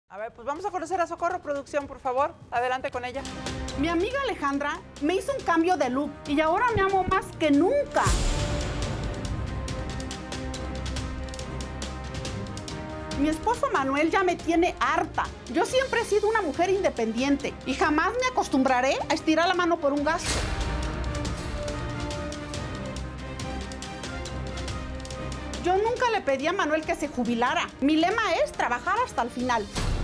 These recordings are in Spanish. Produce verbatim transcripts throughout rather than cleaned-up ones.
A ver, pues vamos a conocer a Socorro, producción, por favor. Adelante con ella. Mi amiga Alejandra me hizo un cambio de look y ahora me amo más que nunca. Mi esposo Manuel ya me tiene harta. Yo siempre he sido una mujer independiente y jamás me acostumbraré a estirar la mano por un gasto. Yo nunca le pedí a Manuel que se jubilara. Mi lema es trabajar hasta el final.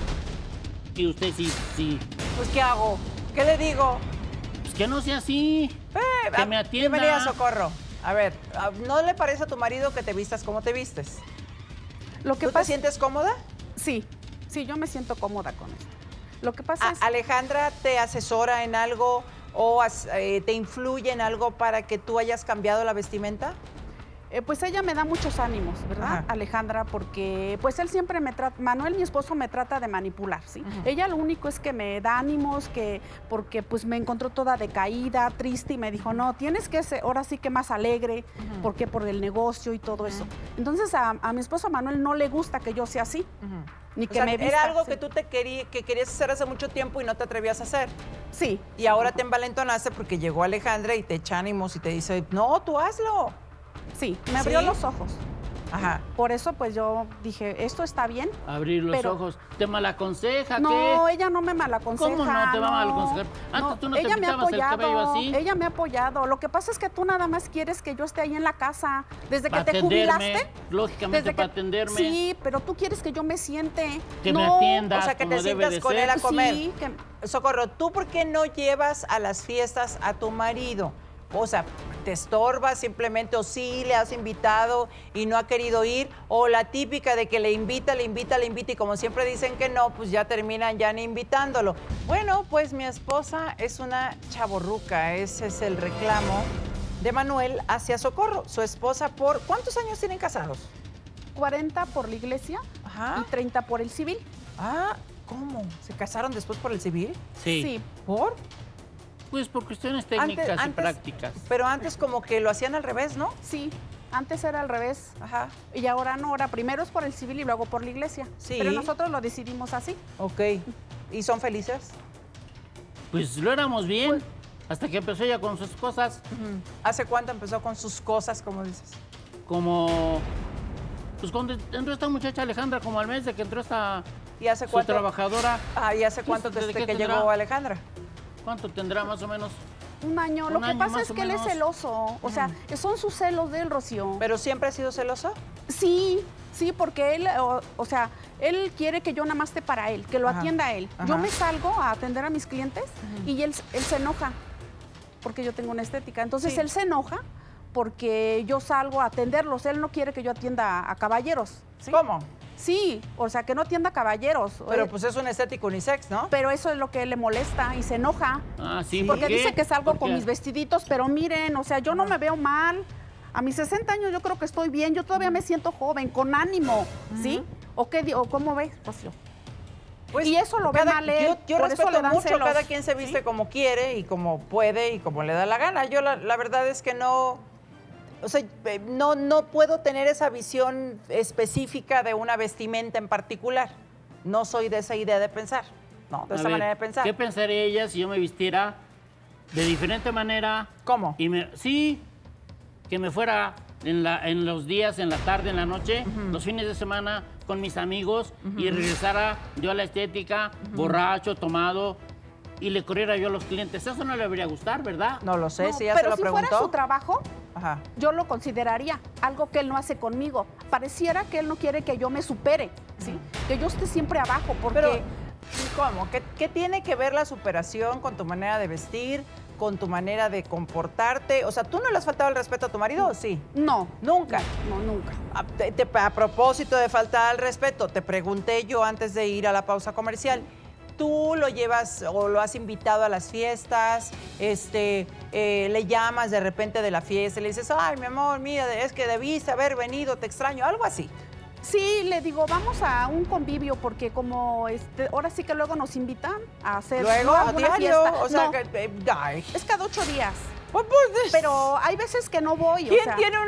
Y usted sí, sí. Pues, ¿qué hago? ¿Qué le digo? Pues que no sea así. Eh, que a, me atienda. Bienvenida, Socorro. A ver, ¿no le parece a tu marido que te vistas como te vistes? Lo que ¿Tú pasa... te sientes cómoda? Sí, sí, yo me siento cómoda con esto. Lo que pasa A, es... ¿Alejandra te asesora en algo o as, eh, te influye en algo para que tú hayas cambiado la vestimenta? Eh, pues ella me da muchos ánimos, ¿verdad, Ajá. Alejandra? Porque pues él siempre me trata, Manuel, mi esposo, me trata de manipular, ¿sí? Ajá. Ella lo único es que me da ánimos, que porque pues me encontró toda decaída, triste y me dijo, no, tienes que ser ahora sí que más alegre, Ajá. porque por el negocio y todo Ajá. eso. Entonces a, a mi esposo Manuel no le gusta que yo sea así, Ajá. ni O que sea, me vista. era algo sí. que tú te querí, que querías hacer hace mucho tiempo y no te atrevías a hacer. Sí. Y ahora te envalentonaste porque llegó Alejandra y te echa ánimos y te dice, no, tú hazlo. Sí, me abrió ¿Sí? los ojos. Ajá. Por eso pues yo dije, esto está bien. Abrir los Pero- ojos. ¿Te malaconseja? No, ¿Qué? ella no me malaconseja. ¿Cómo no te va a malaconsejar? Antes tú no te ella me ha pintabas el apoyado, cabello así. ella me ha apoyado. Lo que pasa es que tú nada más quieres que yo esté ahí en la casa. Desde que Para te atenderme, jubilaste. lógicamente desde para que- atenderme. Sí, pero tú quieres que yo me siente. Que no, me atiendas o sea, que como te debe sientas de con ser. él a comer. Sí, que... Socorro, ¿tú por qué no llevas a las fiestas a tu marido? O sea, ¿te estorbas simplemente o sí le has invitado y no ha querido ir? O la típica de que le invita, le invita, le invita y como siempre dicen que no, pues ya terminan ya ni invitándolo. Bueno, pues mi esposa es una chavorruca, ese es el reclamo de Manuel hacia Socorro, su esposa por... ¿Cuántos años tienen casados? cuarenta por la iglesia Ajá. y treinta por el civil. Ah, ¿cómo? ¿Se casaron después por el civil? Sí. ¿Por? Pues por cuestiones técnicas Antes- y antes- prácticas. Pero antes como que lo hacían al revés, ¿no? Sí, antes era al revés. Ajá. Y ahora no, ahora primero es por el civil y luego por la iglesia. Sí. Pero nosotros lo decidimos así. Ok. ¿Y son felices? Pues lo éramos bien. Pues- hasta que empezó ella con sus cosas. ¿Hace cuánto empezó con sus cosas, como dices? Como... Pues cuando entró esta muchacha Alejandra, como al mes de que entró esta... ¿Y hace su cuánto? trabajadora. Ah, ¿y hace cuánto Pues, ¿desde desde qué que tendrá? llegó Alejandra? ¿Cuánto tendrá más o menos? Un año. Un Lo que año pasa más es o que él es menos. celoso. O sea, son sus celos de él, Rocío. ¿Pero siempre ha sido celoso? Sí, sí, porque él, o, o sea, él quiere que yo nada más esté para él, que lo Ajá. atienda a él. Yo Ajá. me salgo a atender a mis clientes y él, él se enoja porque yo tengo una estética. Entonces Sí. él se enoja porque yo salgo a atenderlos. Él no quiere que yo atienda a, a caballeros. ¿sí? ¿Cómo? Sí, o sea, que no atienda a caballeros. Pero Eh, pues es un estético unisex, ¿no? pero eso es lo que le molesta y se enoja. Ah, sí, Sí. ¿por Porque qué? dice que salgo ¿Por con qué? mis vestiditos, pero miren, o sea, yo no me veo mal. A mis sesenta años yo creo que estoy bien, yo todavía me siento joven, con ánimo, ¿sí? ¿O qué di- o cómo ves, Rocío? Pues, y eso lo ve cada- mal él, Yo, yo por eso respeto le dan mucho, celos. cada quien se viste ¿Sí? como quiere y como puede y como le da la gana. Yo la, la verdad es que no... O sea, eh, no, no puedo tener esa visión específica de una vestimenta en particular. No soy de esa idea de pensar, no, de A esa ver, manera de pensar. ¿Qué pensaría ella si yo me vistiera de diferente manera? ¿Cómo? Y me, sí, que me fuera en, la, en los días, en la tarde, en la noche, los fines de semana con mis amigos y regresara yo a la estética, borracho, tomado, y le corriera yo a los clientes. Eso no le debería gustar, ¿verdad? No lo sé, No, si ya pero se lo si preguntó. fuera su trabajo, Ajá. yo lo consideraría algo que él no hace conmigo. Pareciera que él no quiere que yo me supere, ¿sí? Que yo esté siempre abajo, porque... Pero, ¿cómo? ¿Qué, qué tiene que ver la superación con tu manera de vestir, con tu manera de comportarte? O sea, ¿tú no le has faltado el respeto a tu marido o sí? No, Nunca. no, nunca. A, te- te- a propósito de faltar al respeto, te pregunté yo antes de ir a la pausa comercial. ¿Tú lo llevas o lo has invitado a las fiestas? Este, eh, le llamas de repente de la fiesta y le dices, ay, mi amor, mira, es que debiste haber venido, te extraño, algo así. Sí, le digo, vamos a un convivio, porque como este, ahora sí que luego nos invitan a hacer Luego, ¿no? a alguna diario, fiesta. o sea, No, que, eh, ay. es cada ocho días. Pues, pues, Pero hay veces que no voy. ¿Quién, o sea, tiene una,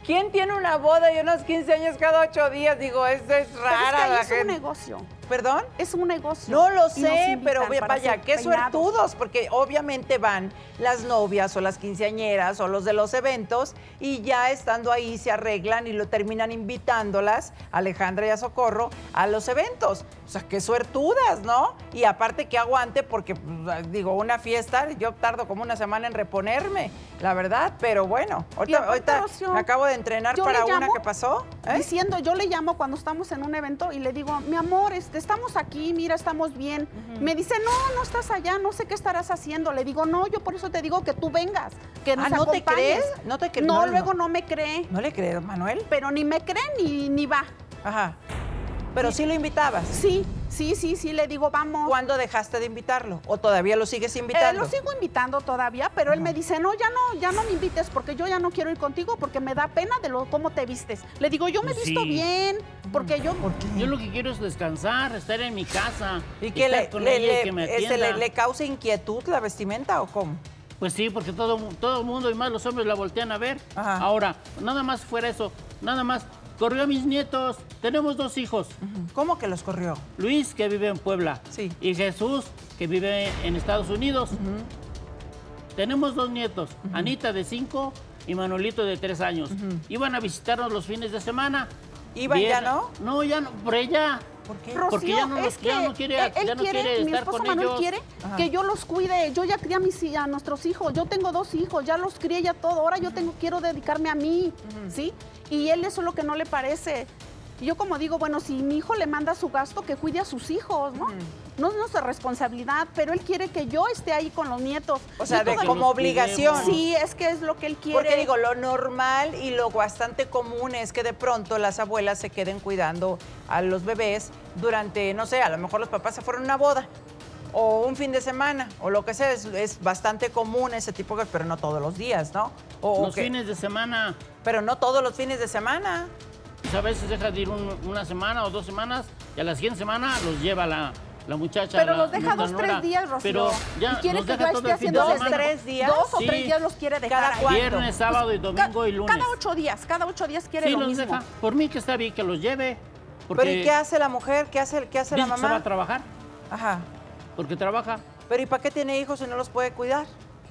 ¿Quién tiene una boda y unos quince años cada ocho días? Digo, esto es Pero rara es que ahí la es gente. un negocio. ¿Perdón? Es un negocio. No lo Y nos sé, invitan pero para vaya, hacer qué peinados. suertudos, porque obviamente van las novias o las quinceañeras o los de los eventos y ya estando ahí se arreglan y lo terminan invitándolas, Alejandra y a Socorro, a los eventos. O sea, qué suertudas, ¿no? Y aparte que aguante, porque, pues, digo, una fiesta, yo tardo como una semana en reponerme, la verdad, pero bueno, ahorita, aparte, ahorita Rocío, me acabo de entrenar yo para le una llamo que pasó. ¿eh? Diciendo, yo le llamo cuando estamos en un evento y le digo, mi amor, este, estamos aquí, mira, estamos bien. Uh-huh. Me dice, no, no estás allá, no sé qué estarás haciendo. Le digo, no, yo por eso te digo que tú vengas, que nos ah, ¿no acompañes. te crees? No te crees. No, No, luego no. no me cree. ¿No le crees, Manuel? Pero ni me cree ni, ni va. Ajá. Pero sí. sí lo invitabas. Sí, sí, sí, sí, le digo, vamos. ¿Cuándo dejaste de invitarlo? ¿O todavía lo sigues invitando? Eh, lo sigo invitando todavía, pero uh-huh. él me dice, no, ya no, ya no me invites porque yo ya no quiero ir contigo porque me da pena de lo cómo te vistes. Le digo, yo me pues visto sí. bien, porque yo... ¿Por qué? Yo lo que quiero es descansar, estar en mi casa. ¿Y que le, con le, ella le, y que me este, le, le causa inquietud la vestimenta o cómo? Pues sí, porque todo todo el mundo y más los hombres la voltean a ver. Ajá. Ahora, nada más fuera eso, nada más. Corrió a mis nietos, tenemos dos hijos. Uh-huh. ¿Cómo que los corrió? Luis, que vive en Puebla, sí. y Jesús, que vive en Estados Unidos. Uh-huh. Tenemos dos nietos, uh-huh. Anita de cinco y Manuelito de tres años. Uh-huh. Iban a visitarnos los fines de semana. ¿Iban ya no? No, ya no, por ella. ¿Por qué? Rocío, porque ya no, es los, que ya no quiere, él, él ya no quiere, quiere mi estar esposo con Manuel ellos. quiere Ajá. que yo los cuide. Yo ya crié a, mis, a nuestros hijos. Yo tengo dos hijos, ya los crié ya todo. Ahora yo tengo, quiero dedicarme a mí, uh-huh. ¿sí? Y él eso es lo que no le parece. Y yo como digo, bueno, si mi hijo le manda su gasto, que cuide a sus hijos, ¿no? Uh-huh. No es nuestra responsabilidad, pero él quiere que yo esté ahí con los nietos. O sea, de, como obligación. Sí, es que es lo que él quiere. Porque digo, lo normal y lo bastante común es que de pronto las abuelas se queden cuidando a los bebés durante, no sé, a lo mejor los papás se fueron a una boda o un fin de semana o lo que sea. Es, es bastante común ese tipo de cosas, pero no todos los días, ¿no? O, los que, fines de semana. Pero no todos los fines de semana. Pues a veces deja de ir un, una semana o dos semanas y a la siguiente semana los lleva la... La muchacha, pero la, los deja dos, nora, tres días, Rocío. Pero ya y quiere los que deja yo todo esté el fin de haciendo dos, semana. tres días. Dos o sí. tres días los quiere dejar. ¿Cada ahí. cuánto? Viernes, sábado y domingo Ca y lunes. Cada ocho días, cada ocho días quiere sí, lo los mismo. deja. Por mí que está bien que los lleve. Porque ¿Pero y qué hace la mujer? ¿Qué hace, qué hace la dice que mamá? se va a trabajar. Ajá. Porque trabaja. ¿Pero y para qué tiene hijos si no los puede cuidar?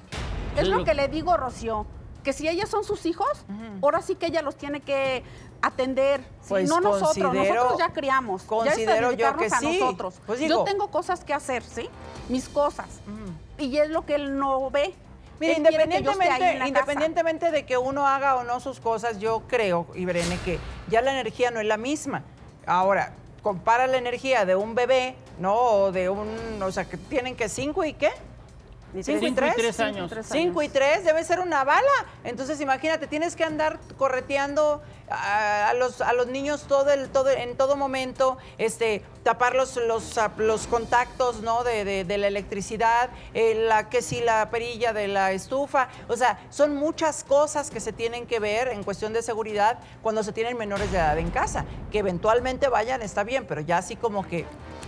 Es lo que le digo, Rocío, que si ellas son sus hijos, uh-huh. ahora sí que ella los tiene que atender. ¿Sí? Pues no nosotros, nosotros ya criamos. Considero ya yo que a sí. nosotros. Pues digo, yo tengo cosas que hacer, ¿sí? Mis cosas. Uh-huh. Y es lo que él no ve. Mira, independientemente, independientemente de que uno haga o no sus cosas, yo creo, Irene, que ya la energía no es la misma. Ahora, compara la energía de un bebé, ¿no? O de un, o sea, que tienen que cinco y qué. ¿Cinco y tres? tres años. Cinco y tres, debe ser una bala. Entonces, imagínate, tienes que andar correteando a, a, los, a los niños todo el, todo, en todo momento, este, tapar los, los, los contactos, ¿no? de, de, de la electricidad, eh, la, que sí, la perilla de la estufa. O sea, son muchas cosas que se tienen que ver en cuestión de seguridad cuando se tienen menores de edad en casa. Que eventualmente vayan, está bien, pero ya así como que...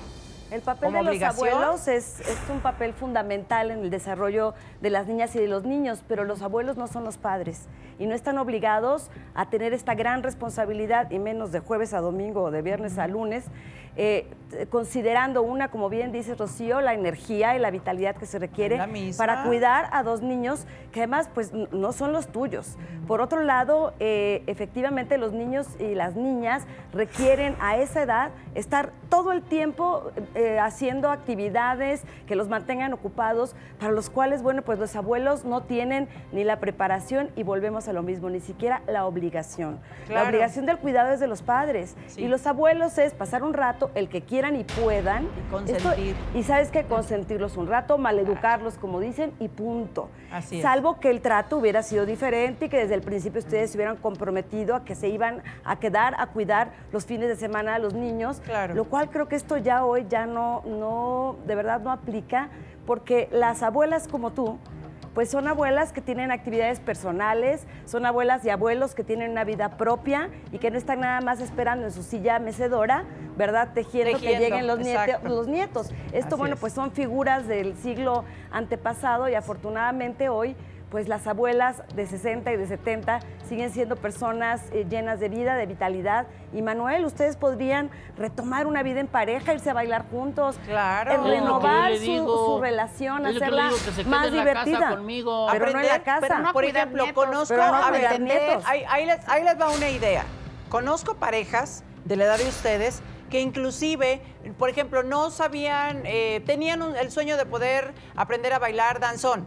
El papel de los abuelos es, es un papel fundamental en el desarrollo de las niñas y de los niños, pero los abuelos no son los padres y no están obligados a tener esta gran responsabilidad, y menos de jueves a domingo o de viernes a lunes, eh, considerando una, como bien dice Rocío, la energía y la vitalidad que se requiere para cuidar a dos niños que además pues no son los tuyos. Por otro lado, eh, efectivamente los niños y las niñas requieren a esa edad estar todo el tiempo eh, haciendo actividades que los mantengan ocupados, para los cuales, bueno, pues los abuelos no tienen ni la preparación y volvemos a lo mismo, ni siquiera la obligación. Claro. La obligación del cuidado es de los padres, sí. Y los abuelos es pasar un rato, el que quieran y puedan. Y consentir. Esto, y ¿sabes qué? Consentirlos un rato, maleducarlos, como dicen, y punto. Así es. Salvo que el trato hubiera sido diferente y que desde el principio ustedes se hubieran comprometido a que se iban a quedar a cuidar los fines de semana a los niños, claro. Lo cual creo que esto ya hoy ya no, no, de verdad no aplica, porque las abuelas como tú, pues son abuelas que tienen actividades personales, son abuelas y abuelos que tienen una vida propia y que no están nada más esperando en su silla mecedora, ¿verdad? Tejiendo, Tejiendo que lleguen los, niete, los nietos. Esto, Así bueno, es. Pues son figuras del siglo antepasado y afortunadamente hoy pues las abuelas de sesenta y de setenta siguen siendo personas eh, llenas de vida, de vitalidad. Y Manuel, ustedes podrían retomar una vida en pareja, irse a bailar juntos, claro. eh, renovar su, digo, su relación, es lo que hacerla le digo, que se quede más en la divertida. casa conmigo. Pero Aprender, no en la casa. pero no, por ejemplo, nietos, conozco, pero no a ver, cuidar nietos. ahí, ahí les, ahí les va una idea. Conozco parejas de la edad de ustedes que inclusive, por ejemplo, no sabían, eh, tenían un- el sueño de poder aprender a bailar danzón.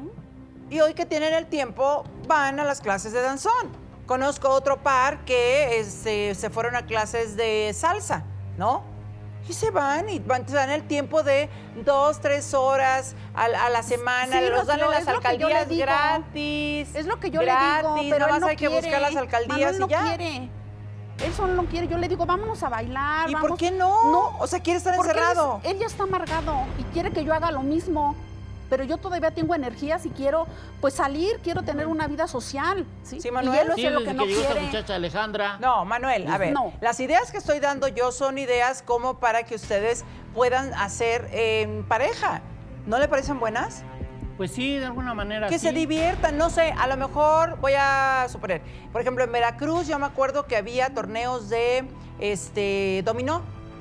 Y hoy que tienen el tiempo, van a las clases de danzón. Conozco otro par que este, se fueron a clases de salsa, ¿no? Y se van y van, se dan el tiempo de dos, tres horas a, a la semana. Sí, los dan en Rocío, las es lo que yo le alcaldías digo. gratis. Es lo que yo gratis, le digo, pero nada él más no hay que quiere. buscar las alcaldías Manuel no y ya. quiere. Él solo no quiere. Yo le digo, vámonos a bailar. ¿Y vamos. por qué no? No. O sea, quiere estar Porque él, encerrado. es- él ya está amargado y quiere que yo haga lo mismo. Pero yo todavía tengo energías y quiero, pues, salir, quiero tener una vida social. Sí, Sí, y Manuel. él Sí, es lo desde que que, no llegó esta quiere. muchacha Alejandra. No, Manuel, a ver, No. las ideas que estoy dando yo son ideas como para que ustedes puedan hacer en pareja. ¿No le parecen buenas? Pues sí, de alguna manera Que sí. se diviertan, no sé, a lo mejor voy a suponer, por ejemplo, en Veracruz yo me acuerdo que había torneos de este dominó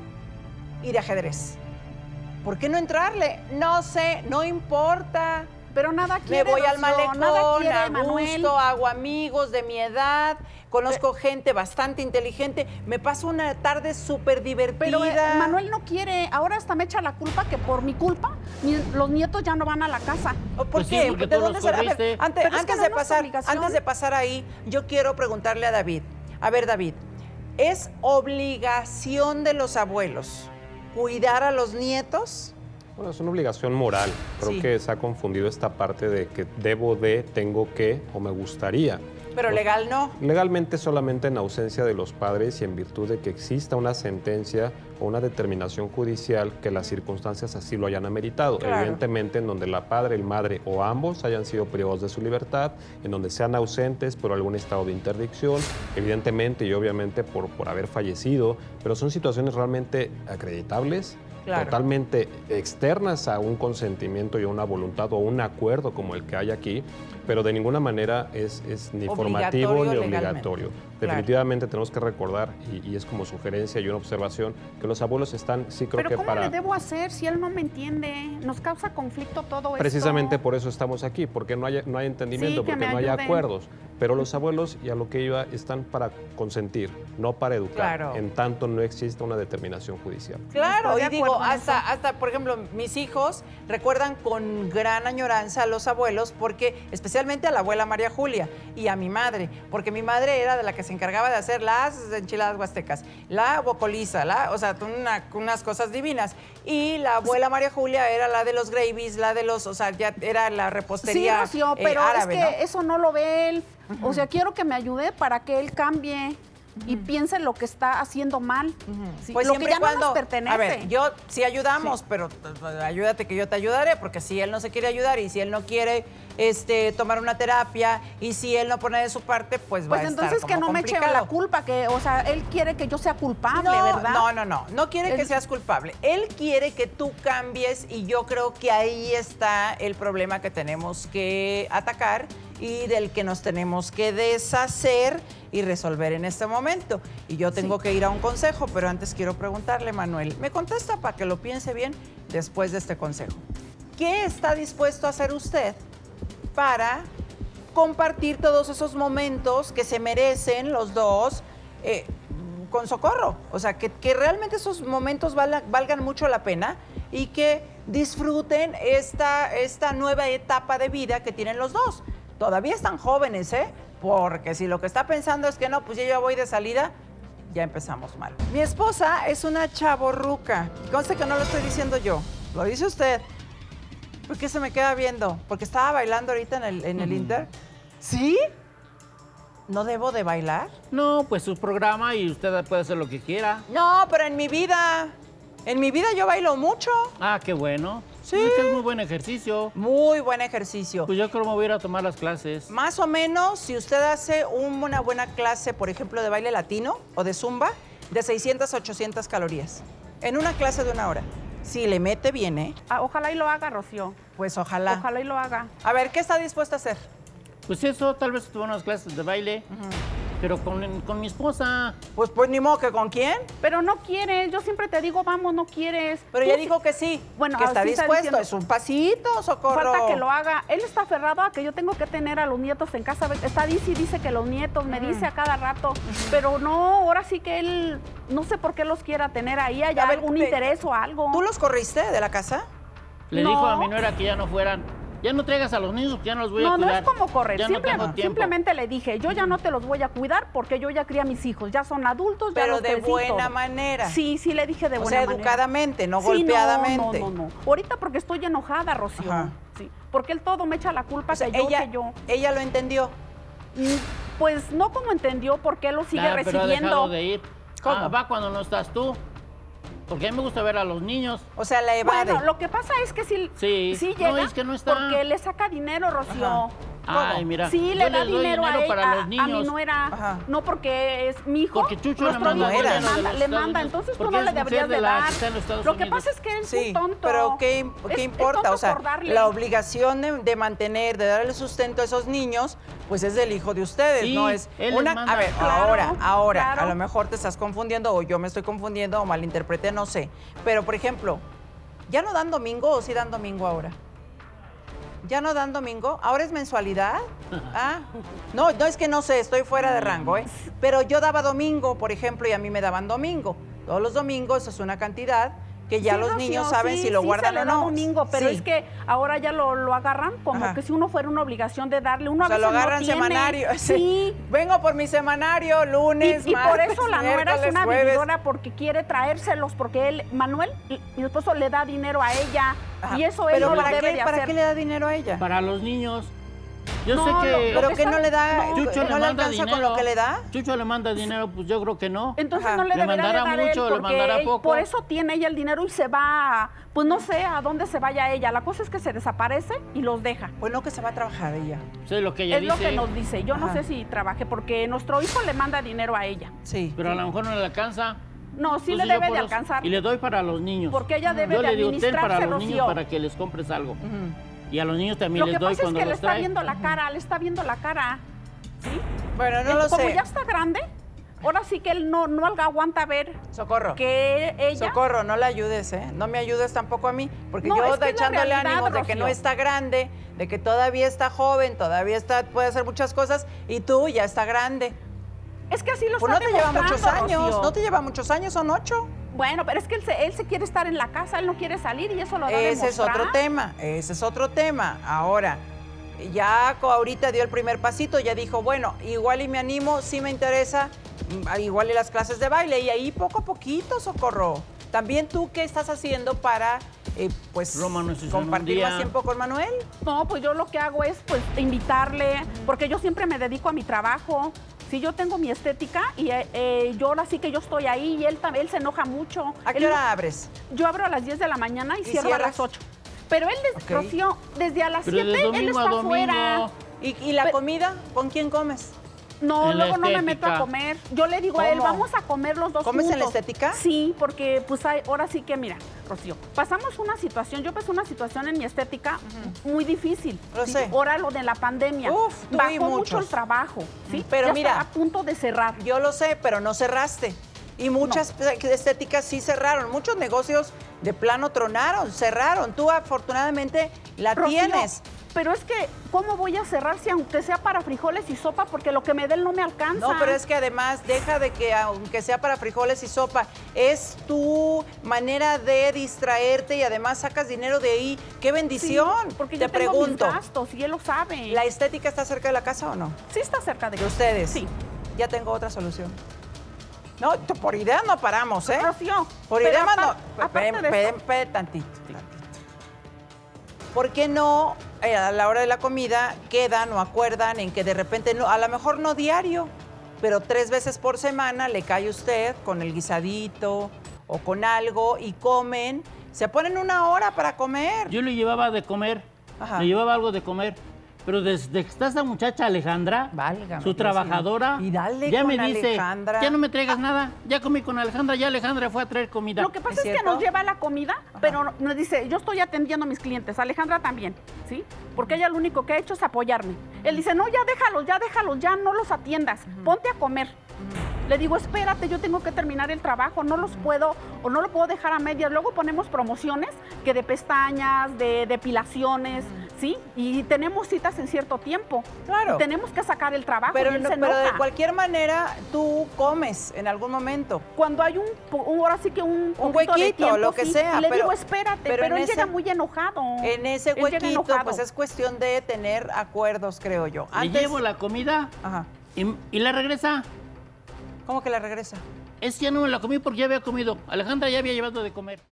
y de ajedrez. ¿Por qué no entrarle? No sé, no importa. Pero nada Me quiere, voy al Rocío, nada malecón, quiere, a Manuel. gusto, hago amigos de mi edad, conozco gente bastante inteligente, me paso una tarde súper divertida. Pero eh, Manuel no quiere. Ahora hasta me echa la culpa que por mi culpa mi- los nietos ya no van a la casa. ¿Por Pues sí, qué? porque ¿De tú dónde los será? A ver, corriste. antes, Pero es antes que no de es nuestra pasar, obligación. antes de pasar ahí, yo quiero preguntarle a David. A ver, David, ¿es obligación de los abuelos cuidar a los nietos? Bueno, es una obligación moral. Creo Sí. que se ha confundido esta parte de que debo de, tengo que o me gustaría. Pero Pues, legal no. Legalmente solamente en ausencia de los padres y en virtud de que exista una sentencia o una determinación judicial que las circunstancias así lo hayan ameritado. Claro. Evidentemente en donde la padre, el madre o ambos hayan sido privados de su libertad, en donde sean ausentes por algún estado de interdicción, evidentemente y obviamente por, por haber fallecido, pero son situaciones realmente acreditables. Claro. Totalmente externas a un consentimiento y a una voluntad o un acuerdo como el que hay aquí, pero de ninguna manera es, es ni formativo Obligatorio ni legalmente. obligatorio. Claro. Definitivamente tenemos que recordar, y, y es como sugerencia y una observación, que los abuelos están, sí creo Pero que ¿cómo para... le debo hacer si él no me entiende? Nos causa conflicto todo esto. Precisamente por eso estamos aquí, porque no hay, no hay entendimiento, Sí, que porque me no hay ayuden. acuerdos. Pero los abuelos, y a lo que iba, están para consentir, no para educar, Claro. en tanto no exista una determinación judicial. Claro, Estoy y de digo, acuerdo en hasta, eso. hasta, por ejemplo, mis hijos recuerdan con gran añoranza a los abuelos, porque especialmente a la abuela María Julia y a mi madre, porque mi madre era de la que se encargaba de hacer las enchiladas huastecas, la bocoliza, la, o sea, una- unas cosas divinas. Y la abuela María Julia era la de los gravies, la de los, o sea, ya era la Sí, repostería Rocío, eh, pero árabe, es que ¿no? eso no lo ve él. O sea, quiero que me ayude para que él cambie y piense lo que está haciendo mal. Sí, Pues lo que siempre ya y cuando, no nos pertenece. a ver, yo sí ayudamos, pero t- ayúdate que yo te ayudaré, porque si él no se quiere ayudar y si él no quiere este, tomar una terapia y si él no pone de su parte, pues, va Pues a estar entonces que como no me eche complicado. la culpa, que, o sea, él quiere que yo sea culpable, no, ¿verdad? No, no, no, no quiere que Él- seas culpable. Él quiere que tú cambies y yo creo que ahí está el problema que tenemos que atacar y del que nos tenemos que deshacer y resolver en este momento. Y yo tengo que ir a un consejo, pero antes quiero preguntarle, Manuel, me contesta para que lo piense bien después de este consejo. ¿Qué está dispuesto a hacer usted para compartir todos esos momentos que se merecen los dos eh, con Socorro? O sea, que, que realmente esos momentos valga- valgan mucho la pena y que disfruten esta, esta nueva etapa de vida que tienen los dos. Todavía están jóvenes, ¿eh? Porque si lo que está pensando es que no, pues yo ya voy de salida, ya empezamos mal. Mi esposa es una chavorruca. Conste que no lo estoy diciendo yo, lo dice usted. ¿Por qué se me queda viendo? ¿Porque estaba bailando ahorita en el, en el Inter? ¿Sí? ¿No debo de bailar? No, pues su programa y usted puede hacer lo que quiera. No, pero en mi vida, en mi vida yo bailo mucho. Ah, qué bueno. Sí. Es que es muy buen ejercicio. Muy buen ejercicio. Pues yo creo que me voy a ir a tomar las clases. Más o menos, si usted hace un- una buena clase, por ejemplo, de baile latino o de zumba, de seiscientas a ochocientas calorías. En una clase de una hora. Si le mete bien, ¿eh? Ah, ojalá y lo haga, Rocío. Pues ojalá. Ojalá y lo haga. A ver, ¿qué está dispuesta a hacer? Pues eso, tal vez tuve unas clases de baile, uh-huh. pero con, con mi esposa. Pues, pues ni modo que con quién. Pero no quieres, yo siempre te digo, vamos, no quieres. Pero ya dijo que sí, bueno, que está sí dispuesto, está es un pasito, Socorro. Falta que lo haga. Él está aferrado a que yo tengo que tener a los nietos en casa. Está dice y dice que los nietos, me uh-huh. dice a cada rato, uh-huh. pero no, ahora sí que él, no sé por qué los quiera tener ahí, ¿hay algún te, interés o algo? ¿Tú los corriste de la casa? Le no. dijo a mi nuera que ya no fueran. Ya no traigas a los niños, ya no los voy no, a cuidar. No, no es como correr. Ya Simple, no simplemente le dije, yo ya no te los voy a cuidar porque yo ya crié a mis hijos. Ya son adultos, ya Pero los de crecí buena todo. manera. Sí, sí le dije de o buena sea, manera. educadamente, no sí, golpeadamente. No, no, no, no. Ahorita porque estoy enojada, Rocío. Ajá. Sí, porque él todo me echa la culpa o sea, que yo, ella, que yo. ¿Ella lo entendió? Pues no como entendió porque él lo sigue ah, recibiendo. Pero ha dejado de ir. ¿Cómo? Ah, va cuando no estás tú. Porque a mí me gusta ver a los niños. O sea, la evade. Bueno, lo que pasa es que sí, sí. sí llega no, es que no está. porque le saca dinero, Rocío. Ajá. Ay, mira. Sí, le da dinero, dinero, dinero a, para ella, los niños. a mi nuera. Ajá. No porque es mi hijo. Porque Chucho le manda, hijo le de manda, le manda. Entonces tú no le deberías de, de dar. Lo que pasa es que él es sí, un tonto. Pero ¿qué, qué es, importa? Es o sea, la obligación de, de mantener, de darle sustento a esos niños, pues es del hijo de ustedes, sí, no es una. A ver, claro, ahora, ahora, claro. a lo mejor te estás confundiendo o yo me estoy confundiendo o malinterpreté, no sé. Pero, por ejemplo, ¿ya no dan domingo o sí dan domingo ahora? ¿Ya no dan domingo? ¿Ahora es mensualidad? Ah, no, no es que no sé, estoy fuera de rango, ¿eh? Pero yo daba domingo, por ejemplo, y a mí me daban domingo. Todos los domingos es una cantidad que ya sí, los no, niños sí, saben sí, si lo sí, guardan se le o da no. domingo, pero sí. es que ahora ya lo, lo agarran como Ajá. que si uno fuera una obligación de darle. Uno o sea, a veces lo agarran no tiene. semanario. Sí. Vengo por mi semanario lunes, Y, y martes, por eso la nuera es una jueves. vividora porque quiere traérselos, porque él, Manuel, mi esposo le da dinero a ella. Ajá. Y eso él pero no ¿para lo debe qué, de ¿para hacer. qué le da dinero a ella? Para los niños. Yo no, sé que... Lo, lo ¿Pero que que está, no le da? No, Chucho ¿No le le manda alcanza dinero. con lo que le da? Chucho le manda dinero, pues yo creo que no. Entonces Ajá. no le, le debería mandará de dar mucho, él le mandará porque poco. Por eso tiene ella el dinero y se va, pues no sé a dónde se vaya ella. La cosa es que se desaparece y los deja. Pues no, que se va a trabajar ella. Sí, lo que ella es dice. Es lo que nos dice. Yo Ajá. no sé si trabaje porque nuestro hijo le manda dinero a ella. Sí. Pero a lo mejor no le alcanza. No, sí Entonces le debe de los, alcanzar. Y le doy para los niños. Porque ella debe yo de le digo, ten para los Rocío. niños para que les compres algo. Uh-huh. Y a los niños también lo les doy cuando los trae. Lo que pasa es que le está viendo la cara, le está viendo la cara. ¿Sí? Bueno, no Él, lo como sé. ya está grande, ahora sí que él no, no aguanta ver. Socorro. Que ella... Socorro, no la ayudes, ¿eh? No me ayudes tampoco a mí, porque no, yo es que echándole realidad, ánimos de que no está grande, de que todavía está joven, todavía está, puede hacer muchas cosas, y tú ya está grande. Es que así lo pues está no te lleva muchos Rocío. años, no te lleva muchos años, son ocho. Bueno, pero es que él se, él se quiere estar en la casa, él no quiere salir y eso lo da a Ese es otro tema, ese es otro tema. Ahora, ya ahorita dio el primer pasito, ya dijo, bueno, igual y me animo, sí me interesa, igual y las clases de baile, y ahí poco a poquito, Socorro. También tú, ¿qué estás haciendo para, eh, pues, compartir más tiempo con Manuel? No, pues yo lo que hago es, pues, invitarle, porque yo siempre me dedico a mi trabajo. Si yo tengo mi estética y eh, yo ahora sí que yo estoy ahí y él también él se enoja mucho. ¿A qué él, hora abres? Yo abro a las diez de la mañana y, ¿Y cierro cierras? a las ocho. Pero él, des, okay. Rocío, desde a las Pero siete él está afuera. ¿Y, ¿Y la Pero, comida? ¿Con quién comes? No, en luego no me meto a comer. Yo le digo ¿Cómo? a él, vamos a comer los dos ¿Comes juntos. en la estética? Sí, porque pues hay, ahora sí que, mira, Rocío, pasamos una situación, yo pasé una situación en mi estética uh-huh. muy difícil. Lo ¿sí? sé. Ahora lo de la pandemia. Uf, tú Bajó y mucho muchos. el trabajo, ¿sí? Pero ya mira, está a punto de cerrar. Yo lo sé, pero no cerraste. Y muchas no. estéticas sí cerraron. Muchos negocios de plano tronaron, cerraron. Tú afortunadamente la Rocío, tienes. Pero es que, ¿cómo voy a cerrar si aunque sea para frijoles y sopa? Porque lo que me den no me alcanza. No, pero es que además, deja de que aunque sea para frijoles y sopa, es tu manera de distraerte y además sacas dinero de ahí. ¡Qué bendición! Sí, porque te yo tengo pregunto. mis gastos y él lo sabe. ¿La estética está cerca de la casa o no? Sí está cerca de, ¿De ustedes? Sí. Ya tengo otra solución. No, por idea no paramos, ¿eh? Rocío, por idea no. Aparte de pe, pe, tantito, tantito. ¿Por qué no eh, a la hora de la comida quedan o acuerdan en que de repente, no, a lo mejor no diario, pero tres veces por semana le cae usted con el guisadito o con algo y comen, se ponen una hora para comer? Yo le llevaba de comer, Ajá. le llevaba algo de comer, Pero desde que está esa muchacha Alejandra, Válgame, su Dios trabajadora, mío. Y dale ya con me dice, Alejandra. ya no me traigas nada, ya comí con Alejandra, ya Alejandra fue a traer comida. Lo que pasa ¿Es es, que cierto? nos lleva la comida, pero nos dice, yo estoy atendiendo a mis clientes, Alejandra también, ¿sí? Porque ella lo único que ha hecho es apoyarme. Él dice, no, ya déjalos, ya déjalos, ya no los atiendas, ponte a comer. Le digo, espérate, yo tengo que terminar el trabajo, no los puedo, o no lo puedo dejar a medias. Luego ponemos promociones que de pestañas, de depilaciones, ¿sí? Y tenemos citas en cierto tiempo. Claro. Y tenemos que sacar el trabajo Pero, y él no- se pero de enoja. cualquier manera, tú comes en algún momento. Cuando hay un, po- un- ahora sí que un, Un poquito de huequito, tiempo, lo que sí, sea, Le pero- digo, espérate, pero pero, en él llega ese- muy enojado. En ese Él llega huequito, enojado. pues es cuestión de tener acuerdos, creo yo. Le Antes, llevo la comida Ajá. y, y la regresa. ¿Cómo que la regresa? Es que ya no me la comí porque ya había comido. Alejandra ya había llevado de comer.